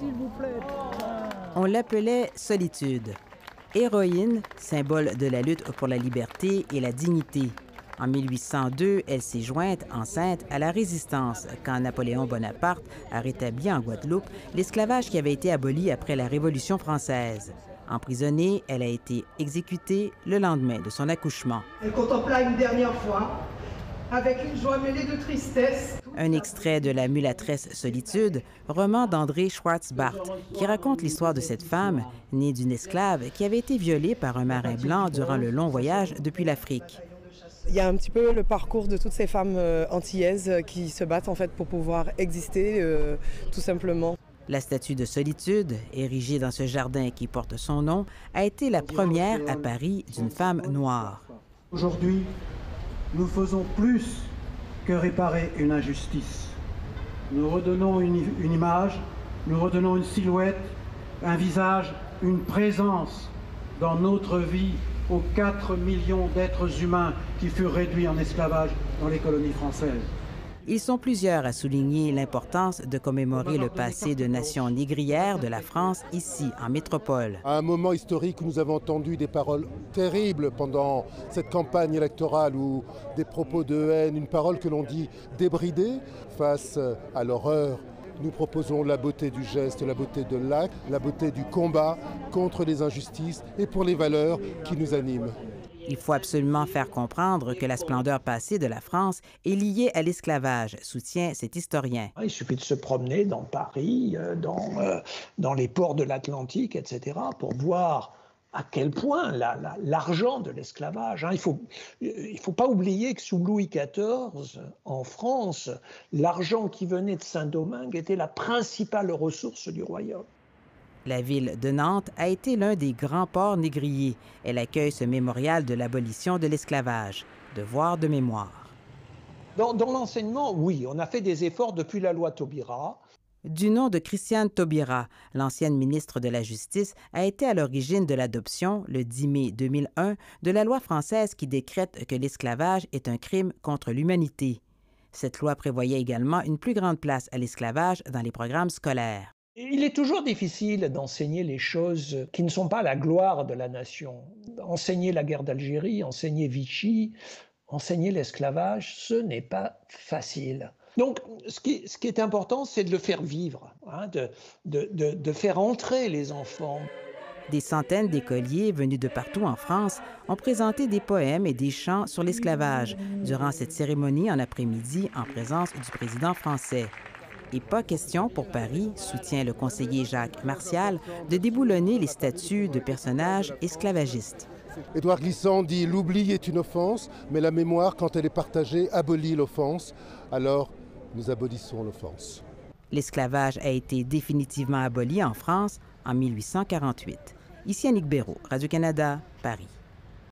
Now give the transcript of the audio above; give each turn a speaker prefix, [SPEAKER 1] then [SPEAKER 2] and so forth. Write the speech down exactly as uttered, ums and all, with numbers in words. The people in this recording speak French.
[SPEAKER 1] s'il vous plaît.
[SPEAKER 2] On l'appelait Solitude. Héroïne, symbole de la lutte pour la liberté et la dignité. En mille huit cent deux, elle s'est jointe, enceinte, à la Résistance quand Napoléon Bonaparte a rétabli en Guadeloupe l'esclavage qui avait été aboli après la Révolution française. Emprisonnée, elle a été exécutée le lendemain de son accouchement.
[SPEAKER 3] Elle contempla une dernière fois, avec une joie mêlée de tristesse.
[SPEAKER 2] Un extrait de La mulâtresse Solitude, roman d'André Schwartz-Bart, qui raconte l'histoire de cette femme, née d'une esclave, qui avait été violée par un marin blanc durant le long voyage depuis l'Afrique.
[SPEAKER 4] Il y a un petit peu le parcours de toutes ces femmes euh, antillaises euh, qui se battent en fait pour pouvoir exister, euh, tout simplement.
[SPEAKER 2] La statue de Solitude, érigée dans ce jardin qui porte son nom, a été la première à Paris d'une femme noire.
[SPEAKER 5] Aujourd'hui, nous faisons plus que réparer une injustice. Nous redonnons une, une image, nous redonnons une silhouette, un visage, une présence dans notre vie aux quatre millions d'êtres humains qui furent réduits en esclavage dans les colonies françaises.
[SPEAKER 2] Ils sont plusieurs à souligner l'importance de commémorer le passé de nations négrières de la France ici, en métropole.
[SPEAKER 6] À un moment historique où nous avons entendu des paroles terribles pendant cette campagne électorale ou des propos de haine, une parole que l'on dit débridée face à l'horreur. Nous proposons la beauté du geste, la beauté de l'acte, la beauté du combat contre les injustices et pour les valeurs qui nous animent.
[SPEAKER 2] Il faut absolument faire comprendre que la splendeur passée de la France est liée à l'esclavage, soutient cet historien.
[SPEAKER 1] Il suffit de se promener dans Paris, dans, euh, dans les ports de l'Atlantique, et cetera, pour voir à quel point la, la, l'argent de l'esclavage. Hein, il ne faut, il faut pas oublier que sous Louis quatorze, en France, l'argent qui venait de Saint-Domingue était la principale ressource du royaume.
[SPEAKER 2] La ville de Nantes a été l'un des grands ports négriers. Elle accueille ce mémorial de l'abolition de l'esclavage. Devoir de mémoire.
[SPEAKER 1] Dans, dans l'enseignement, oui, on a fait des efforts depuis la loi Taubira.
[SPEAKER 2] Du nom de Christiane Taubira, l'ancienne ministre de la Justice, a été à l'origine de l'adoption, le dix mai deux mille un, de la loi française qui décrète que l'esclavage est un crime contre l'humanité. Cette loi prévoyait également une plus grande place à l'esclavage dans les programmes scolaires.
[SPEAKER 1] Il est toujours difficile d'enseigner les choses qui ne sont pas la gloire de la nation. Enseigner la guerre d'Algérie, enseigner Vichy, enseigner l'esclavage, ce n'est pas facile. Donc, ce qui, ce qui est important, c'est de le faire vivre, hein, de, de, de, de faire entrer les enfants.
[SPEAKER 2] Des centaines d'écoliers venus de partout en France ont présenté des poèmes et des chants sur l'esclavage durant cette cérémonie en après-midi en présence du président français. Et pas question pour Paris, soutient le conseiller Jacques Martial, de déboulonner les statuts de personnages esclavagistes.
[SPEAKER 6] Édouard Glissant dit « L'oubli est une offense, mais la mémoire, quand elle est partagée, abolit l'offense. Alors, nous abolissons l'offense. »
[SPEAKER 2] L'esclavage a été définitivement aboli en France en mille huit cent quarante-huit. Ici Annick Béraud, Radio-Canada, Paris.